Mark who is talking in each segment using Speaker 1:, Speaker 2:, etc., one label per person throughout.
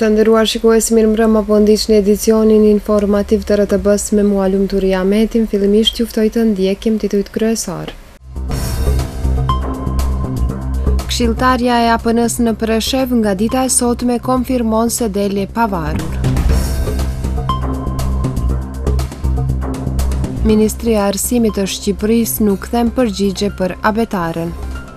Speaker 1: Të nderuar shikues, mirëmbrëma, po ndiqni edicionin informativ të RTB-s me mua Lumturi Ahmetin. Fillimisht ju ftoj të ndjekim titujt kryesor. Këshilltarja e APN-s në Preshev nga dita e sotme konfirmon se del e pavarur. Ministria e Arsimit të Shqipërisë nuk kthen përgjigje për abetaren.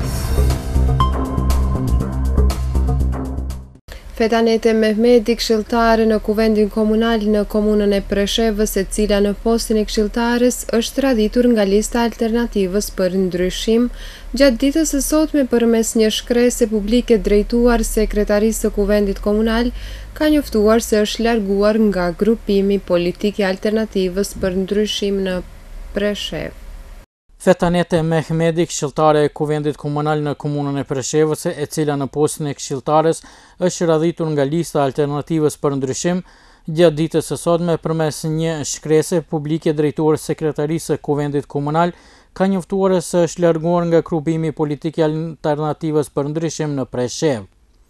Speaker 1: Fetanete Mehmeti, këshilltare në kuvendin komunal në komunën e Preshevës, e cila në postin e këshilltares është radhitur nga lista alternativës për ndryshim, gjatë ditës së sotme përmes një shkrese publike drejtuar sekretarisë së kuvendit komunal, ka njoftuar se është larguar nga grupimi politik i alternativës për ndryshim në Preshev.
Speaker 2: Fetanete Mehmeti, këshilltare e kuvendit komunal në komunën e Preshevës, e cila në postin e këshilltares është radhitur nga lista alternativës për ndryshim, gjatë ditës së sotme përmes një shkrese publike drejtuar sekretarisë së kuvendit komunal, ka njoftuar se është larguar nga grupimi politik i alternativës për ndryshim në Preshev.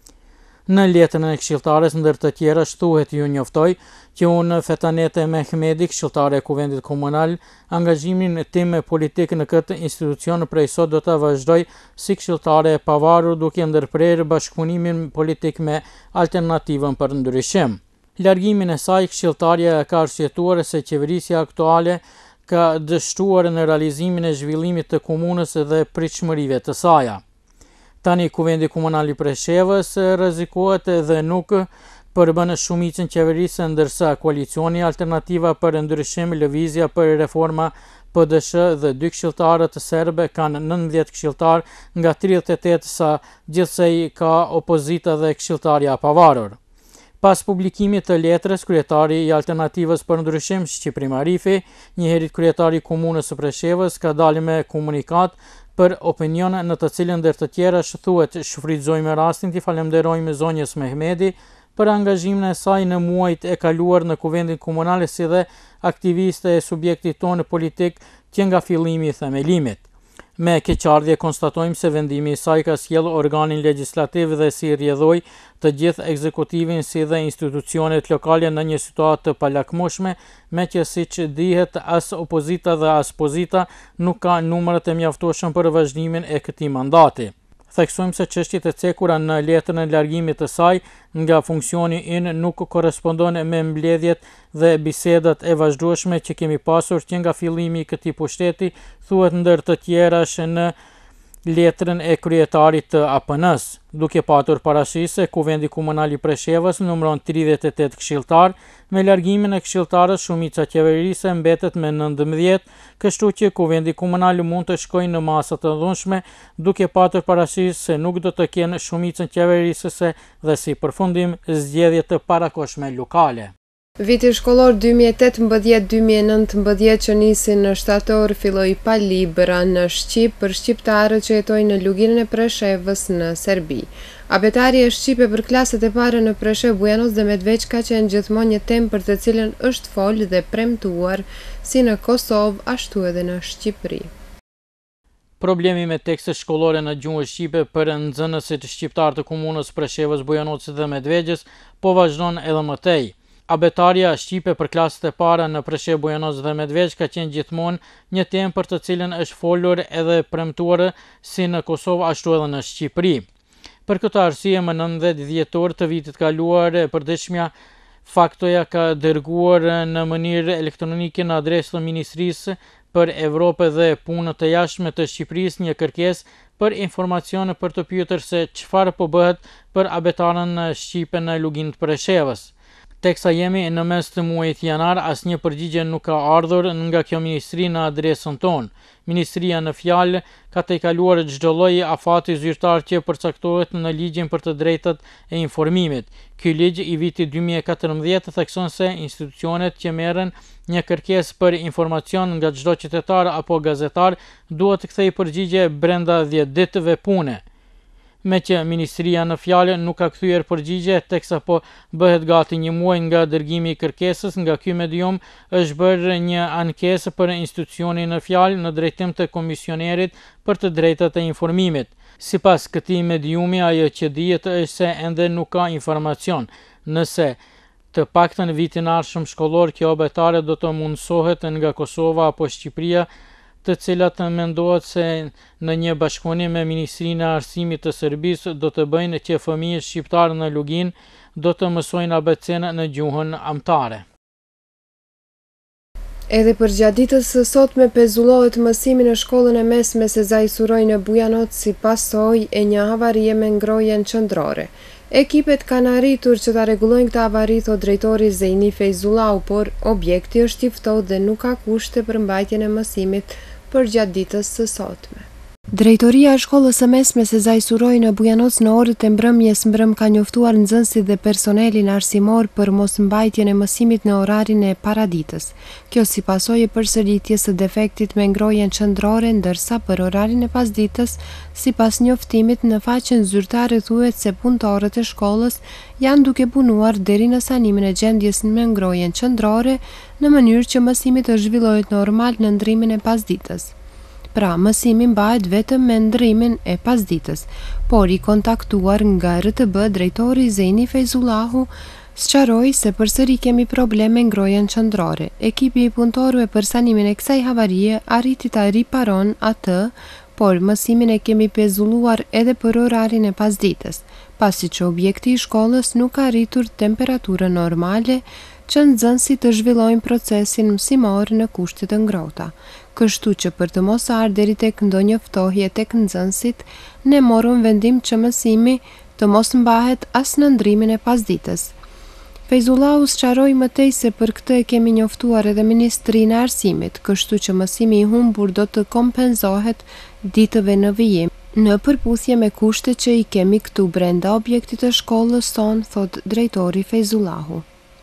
Speaker 2: Në letrën e këshilltares, ndër të tjera, shtuhet ju njoftoj që unë, Fetanete Mehmeti, këshilltare e kuvendit komunal, angazhimin tim politik në këtë institucion prej sot do të vazhdoj si këshilltare e pavarur, duke ndërprerë bashkëpunimin politik me alternativën për ndryshim. Largimin e saj, këshilltarja ka arsyetuar se qeverisja aktuale ka dështuar në realizimin e zhvillimit të komunës dhe pritshmërive të saja. Tani kuvendi komunal i Preshevës rrezikohet dhe nuk përbën shumicën qeverisë, ndërsa koalicioni Alternativa për Ndryshim, Lëvizja për Reforma, PDSH dhe 2 këshilltarët serbe kanë 19 këshilltar nga 38, sa gjithsej ka opozita dhe këshilltarja pavarur. Pas publikimit të letrës, kryetari i Alternativës për Ndryshim, Shqiprim Arifi, njëherët kryetari i komunës së Preshevës, ka dalë me komunikat për opinion në të cilën ndër të tjera thuhet: shfrytëzojmë rastin t'i falenderojmë zonjës Mehmeti për angazhimin e saj në muajt e kaluar në kuvendin komunal, si dhe aktiviste e subjektit tonë politik që nga fillimi i themelimit. Me keqardhje konstatojmë se vendimi i saj ka sjellë organin legjislativ dhe si rrjedhoi të gjithë ekzekutivin si dhe institucionet lokale në një situatë të palakmoshme, me që siç dihet as opozita dhe as pozita nuk ka numrat e mjaftueshëm për vazhdimin e këtij mandati. Theksojmë se çështjet e cekura në letrën e largimit të saj nga funksioni nuk korrespondon me mbledhjet dhe bisedat e vazhdueshme që kemi pasur që nga fillimi i këtij pushteti, thuhet ndër të tjerash në letrën e kryetarit të APN-s, duke patur parasysh se kuvendi komunal i Preshevës numëron 38 këshilltar. Me largimin e këshilltarës, shumica qeverisë mbetet me 19, kështu që kuvendi komunal mund të shkojë në masa të dhunshme, duke patur parasysh se nuk do të kenë shumicën qeverisëse dhe si përfundim zgjedhje të parakohshme lokale.
Speaker 1: Viti shkollor 2018-2019 që nisi në shtator filloi pa libra në Shqip për shqiptarët që jetojnë në luginën e Preshevës në Serbi. Abetari e shqipe për klaset e para në Preshev, Bujanos dhe Medveç ka qenë gjithmonë një temë për të cilën është folë dhe premtuar si në Kosovë ashtu edhe në Shqipëri.
Speaker 2: Problemi me tekste shkollore në gjuhën shqipe për nxënësit shqiptar të komunës Preshevës, Bujanocit dhe Medveçës po vazhdon edhe më tej. Abetaria shqipe për klaset e para në Preshev, Bujanos dhe Medveç ka qenë gjithmonë një temë për të cilën është folur edhe premtuar si në Kosovë ashtu edhe në Shqipëri. Për këtë arsye, më 19 dhjetor të vitit kaluar, përditshmja Faktoja ka dërguar në mënyrë elektronike në adresën e Ministrisë për Evropë dhe Punë të Jashtme të Shqipërisë një kërkesë për informacione për të pyetur se çfarë po bëhet për abetarën shqipe në luginën e Preshevës. Teksa jemi në mes të muajit janar, asnjë përgjigje nuk ka ardhur nga kjo ministri në adresën tonë. Ministria në fjalë ka tejkaluar çdo lloj afati zyrtar që përcaktohet në ligjin për të drejtat e informimit. Ky ligj i vitit 2014 thekson se institucionet që merren një kërkesë për informacion nga çdo qytetar apo gazetar duhet të kthejë përgjigje brenda 10 ditëve pune. me që Ministria në fjalë nuk ka kthyer përgjigje, teksa po bëhet gati një muaj nga dërgimi i kërkesës. Nga ky medium është bërë një ankesë për institucionin në fjalë në drejtim të komisionerit për të drejtat e informimit. Sipas këtij mediumi, ajo që dihet është se ende nuk ka informacion nëse të paktën vitin ardhshëm shkollor kjo betare do të mundsohet nga Kosova apo Shqipëria, të cilat mendohet se në një bashkëpunim me Ministrinë e Arsimit të Serbisë do të bëjnë që fëmijët shqiptarë në Lugin do të mësojnë ABC-n në gjuhën amtare.
Speaker 1: Edhe për gjatë ditës së sotme pezullohet mësimi në shkollën e mesme Sezai Suroj në Bujanoc si pasojë e një havarie me ngrojen qendrore. Ekipet kanë arritur që ta rregullojnë këtë avari, thot drejtori Zeini Fejzullau, por objekti është i ftohtë dhe nuk ka kushte për mbajtjen e mësimit për gjatë ditës së sotme. Drejtoria e shkollës së mesme Sezai Suroj në Bujanoc në orët e mbrëmjes ka njoftuar nxënësit dhe personelin arsimor për mosmbajtjen e mësimit në orarin e paraditës. Kjo si pasojë e përsëritjes së defektit me ngrojen qendrore, ndërsa për orarin e pasditës, sipas njoftimit në faqen zyrtare thuhet se punëtorët e shkollës janë duke punuar deri në sanimin e gjendjes me ngrojen qendrore në mënyrë që mësimi të zhvillohet normal në ndrimin e pasditës. Pra, mësimi mbahet vetëm me ndrimin e pasditës, por i kontaktuar nga RTB, drejtori Zeini Fejzullahu sqaroi se përsëri kemi probleme ngrojen qendrore. Ekipi i punëtorëve për sanimin e kësaj havarie arriti ta riparon atë, por mësimin e kemi pezulluar edhe për orarin e pasditës, pasi që objekti i shkollës nuk ka arritur temperaturën normale që nxënësit të zhvillojnë procesin mësimor në kushte të ngrohta. Kështu që për të mos ardhur deri tek ndonjë ftohje tek nxënësit, ne morëm vendim që mësimi të mos mbahet as në ndrimin e pasditës. Fejzullau sqaroi më tej se për këtë e kemi njoftuar edhe Ministrinë e Arsimit, kështu që mësimi i humbur do të kompenzohet ditëve në vijim, në përputhje me kushtet që i kemi këtu brenda objektit të shkollës son, thot drejtori Fejzullahu.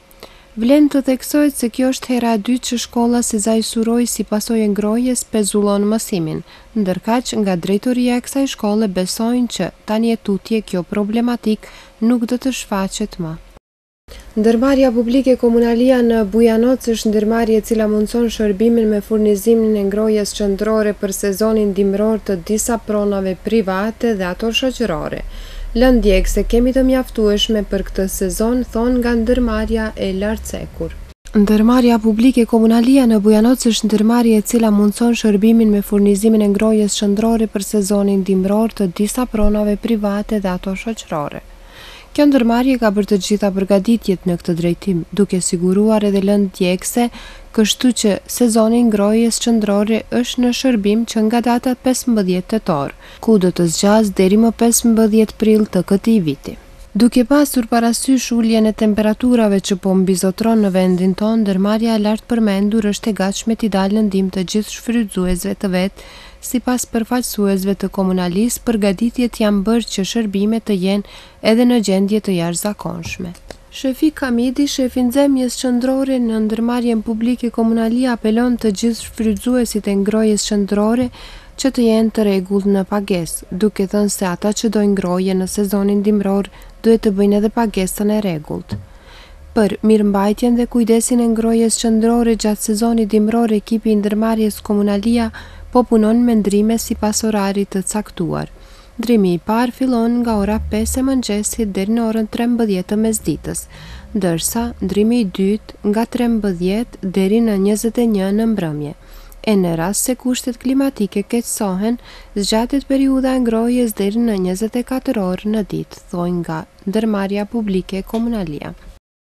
Speaker 1: Vlen të theksohet se kjo është hera e dytë që shkolla Sezai Suroj si pasojë ngrohjes pezullon mësimin, ndërkaq nga drejtoria e kësaj shkolle besojnë që tani e tutje kjo problematik nuk do të shfaqet më. Ndërmarrja publike komunalia në Bujanoc është ndërmarrje e cila mundson shërbimin me furnizimin e ngrohjes qendrore për sezonin dimror të disa pronave private dhe ato shoqërore. Lënë ndjek se kemi të mjaftueshme për këtë sezon, thon nga ndërmarrja e Lartcekur. Ndërmarrja publike komunalia në Bujanoc është ndërmarrje e cila mundson shërbimin me furnizimin e ngrohjes qendrore për sezonin dimror të disa pronave private dhe ato shoqërore. Kjo ndërmarrje ka bërë të gjitha përgatitjet në këtë drejtim, duke siguruar edhe lënë ndjekse, kështu që sezoni ngrohjes qendrore është në shërbim që nga data 15 tetor, ku do të zgjas deri më 15 prill të këtij viti. Duke pasur parasysh uljen e temperaturave që po mbizotron në vendin tonë, ndërmarrja e lartë përmendur është e gatshme t'i dalë në ndihmë të gjithë shfrytëzuesve të vet. Sipas përfaqësuesve të komunalisë, përgatitjet janë bërë që shërbimet të jenë edhe në gjendje të jashtëzakonshme. Shefik Hamidi, shefi nxemjes qendrore në ndërmarrjen publike komunalia, apelon të gjithë shfrytëzuesit e ngrohjes qendrore që të jenë të rregullt në pagesë, duke thënë se ata që dojnë ngrohje në sezonin dimror duhet të bëjnë edhe pagesën e rregullt. Për mirëmbajtjen dhe kujdesin e ngrohjes qendrore gjatë sezonit dimror, ekipi i ndërmarrjes komunalia po punon me ndrime sipas orarit të caktuar. Ndrimi i parë fillon nga ora 5 e mëngjesit deri në orën 13 të mesditës, ndërsa ndrimi i dytë nga 13 deri në 21 në mbrëmje. E në rast se kushtet klimatike keqësohen, zgjatet periudha e ngrohjes deri në 24 orë në ditë, thojnë nga ndërmarrja publike komunalia.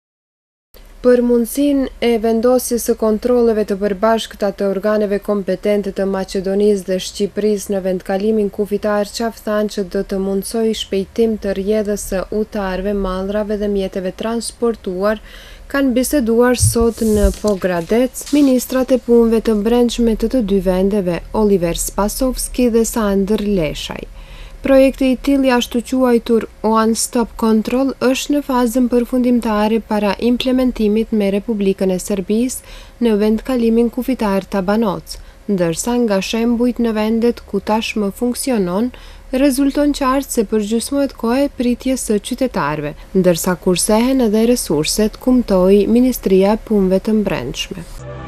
Speaker 1: Për mundësinë e vendosjes së kontrolleve të përbashkëta të organeve kompetente të Maqedonisë dhe Shqipërisë në vendkalimin kufitar qaf thanë që do të mundsojë shpejtim të rrjedhës së udhëtarëve, mallrave dhe mjeteve transportuar, kanë biseduar sot në Pogradec ministrat e punëve të brendshme të dy vendeve, Oliver Spasovski dhe Sandër Leshaj. Projekti i tillë ashtu quajtur One Stop Control është në fazën përfundimtare para implementimit me Republikën e Serbisë në vendkalimin kufitar Tabanoc, ndërsa nga shembujt në vendet ku tashmë funksionon, rezulton qartë se përgjysmohet koha e pritjes së qytetarëve, ndërsa kursehen edhe resurset, kumtoi Ministria e Punëve të Brendshme.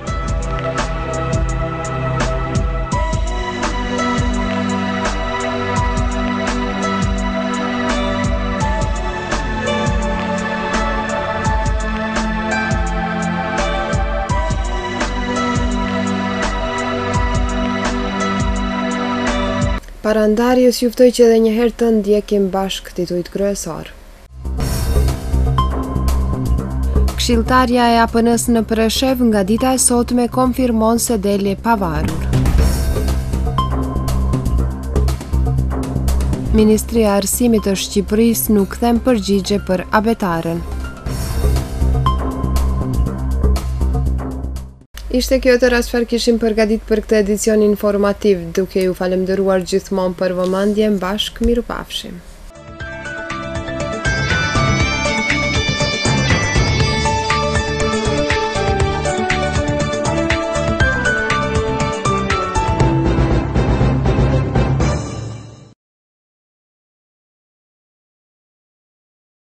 Speaker 1: Parandarjes juftoj që edhe një herë të ndjekim bashkë titujt kryesor. Këshilltarja e APN-s në Preshëv nga dita e sotme konfirmon se deli pavarur. Ministria e Arsimit të Shqipërisë nuk kthen përgjigje për abetaren. Ishte kjo të rast çfarë kishim përgatitur për këtë edicion informativ, duke ju falendëruar gjithmonë për vëmendjen. Bashkë mirupafshim.